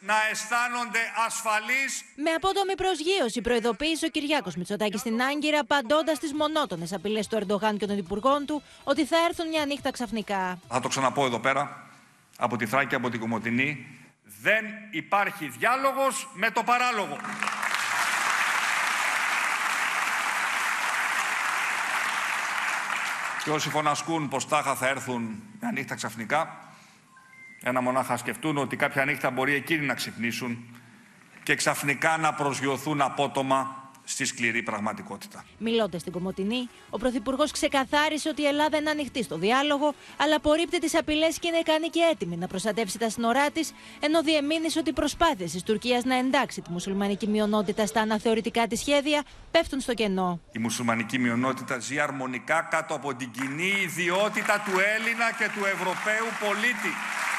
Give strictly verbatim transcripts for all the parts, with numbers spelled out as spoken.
να αισθάνονται ασφαλείς. Με απότομη προσγείωση προειδοποίησε ο Κυριάκος Μητσοτάκης στην Άγκυρα, απαντώντας στις μονότονες απειλές του Ερντογάν και των υπουργών του ότι θα έρθουν μια νύχτα ξαφνικά. Θα το ξαναπώ εδώ πέρα, από τη Θράκη, από την Κομοτηνή, δεν υπάρχει διάλογος με το παράλογο. Και όσοι φωνασκούν πως τάχα θα έρθουν μια νύχτα ξαφνικά, ένα μονάχα σκεφτούν ότι κάποια νύχτα μπορεί εκείνοι να ξυπνήσουν και ξαφνικά να προσγειωθούν απότομα στη σκληρή πραγματικότητα. Μιλώντας στην Κομοτηνή, ο Πρωθυπουργός ξεκαθάρισε ότι η Ελλάδα είναι ανοιχτή στο διάλογο, αλλά απορρίπτει τις απειλές και είναι ικανή και έτοιμη να προστατεύσει τα σύνορά της, ενώ διεμήνυσε ότι οι προσπάθειες της Τουρκίας να εντάξει τη μουσουλμανική μειονότητα στα αναθεωρητικά της σχέδια πέφτουν στο κενό. Η μουσουλμανική μειονότητα ζει αρμονικά κάτω από την κοινή ιδιότητα του Έλληνα και του Ευρωπαίου πολίτη.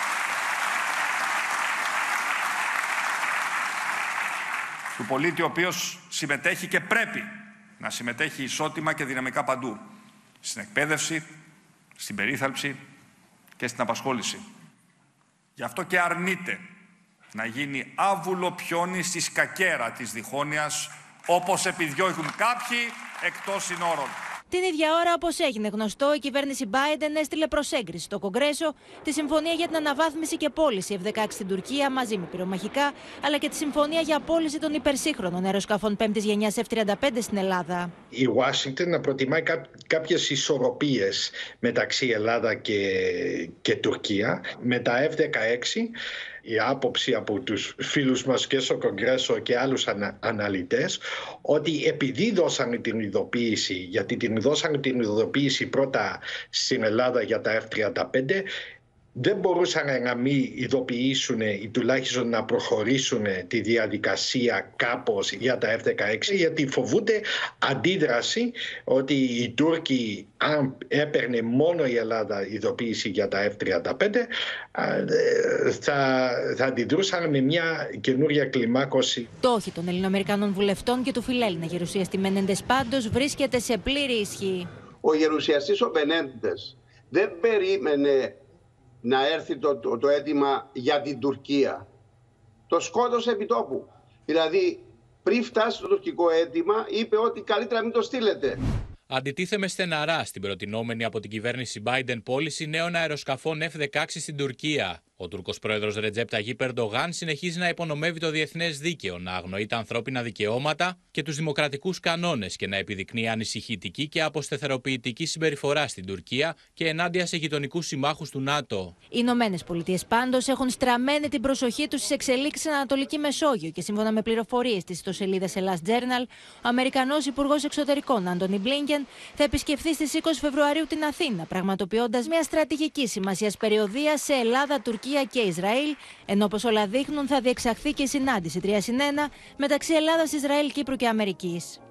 Του πολίτη ο οποίος συμμετέχει και πρέπει να συμμετέχει ισότιμα και δυναμικά παντού. Στην εκπαίδευση, στην περίθαλψη και στην απασχόληση. Γι' αυτό και αρνείται να γίνει άβουλο πιόνι στη σκακέρα της διχόνοιας, όπως επιδιώκουν κάποιοι εκτός συνόρων. Την ίδια ώρα, όπως έγινε γνωστό, η κυβέρνηση Biden έστειλε προς έγκριση στο Κογκρέσο τη συμφωνία για την αναβάθμιση και πώληση εφ δεκαέξι στην Τουρκία μαζί με πυρομαχικά, αλλά και τη συμφωνία για πώληση των υπερσύγχρονων αεροσκαφών πέμπτης γενιάς εφ τριάντα πέντε στην Ελλάδα. Η Ουάσιγκτον να προτιμάει κά, κάποιες ισορροπίες μεταξύ Ελλάδα και, και Τουρκία. Με τα εφ δεκαέξι, η άποψη από τους φίλους μας και στο Κογκρέσο και άλλους ανα, αναλυτές, ότι επειδή δώσανε την ειδοποίηση, γιατί την δώσανε την ειδοποίηση πρώτα στην Ελλάδα για τα εφ τριάντα πέντε, δεν μπορούσαν να μην ειδοποιήσουν ή τουλάχιστον να προχωρήσουν τη διαδικασία κάπως για τα εφ δεκαέξι, γιατί φοβούνται αντίδραση ότι οι Τούρκοι, αν έπαιρνε μόνο η Ελλάδα ειδοποίηση για τα εφ τριάντα πέντε, θα, θα αντιδρούσαν με μια καινούρια κλιμάκωση. Το όχι των Ελληνοαμερικανών βουλευτών και του φιλέλληνα γερουσιαστή Μενέντες πάντως βρίσκεται σε πλήρη ισχύ. Ο γερουσιαστής ο Μενέντες δεν περίμενε να έρθει το, το, το αίτημα για την Τουρκία. Το σκότωσε επί τόπου. Δηλαδή, πριν φτάσει το τουρκικό αίτημα, είπε ότι καλύτερα μην το στείλετε. Αντιτίθεμε στεναρά στην προτινόμενη από την κυβέρνηση Biden πώληση νέων αεροσκαφών εφ δεκαέξι στην Τουρκία. Ο Τούρκος πρόεδρος Ρετζέπ Ταγίπ Ερντογάν συνεχίζει να υπονομεύει το διεθνές δίκαιο, να αγνοεί τα ανθρώπινα δικαιώματα και τους δημοκρατικούς κανόνες και να επιδεικνύει ανησυχητική και αποστεθεροποιητική συμπεριφορά στην Τουρκία και ενάντια σε γειτονικούς συμμάχους του ΝΑΤΟ. Οι Ηνωμένες Πολιτείες πάντως έχουν στραμμένη την προσοχή τους στις εξελίξεις στην Ανατολική Μεσόγειο και σύμφωνα με πληροφορίες της ιστοσελίδας Hellas Journal, ο Αμερικανός Υπουργός Εξωτερικών Άντονι Μπλίνκεν θα επισκεφθεί στις είκοσι Φεβρουαρίου την Αθήνα, πραγματοποιώντας μια στρατηγική σημασίας περιοδεία σε Ελλάδα, Τουρκία και Ισραήλ, ενώ όπως όλα δείχνουν θα διεξαχθεί και η συνάντηση τρία συν ένα μεταξύ Ελλάδας, Ισραήλ, Κύπρου και Αμερικής.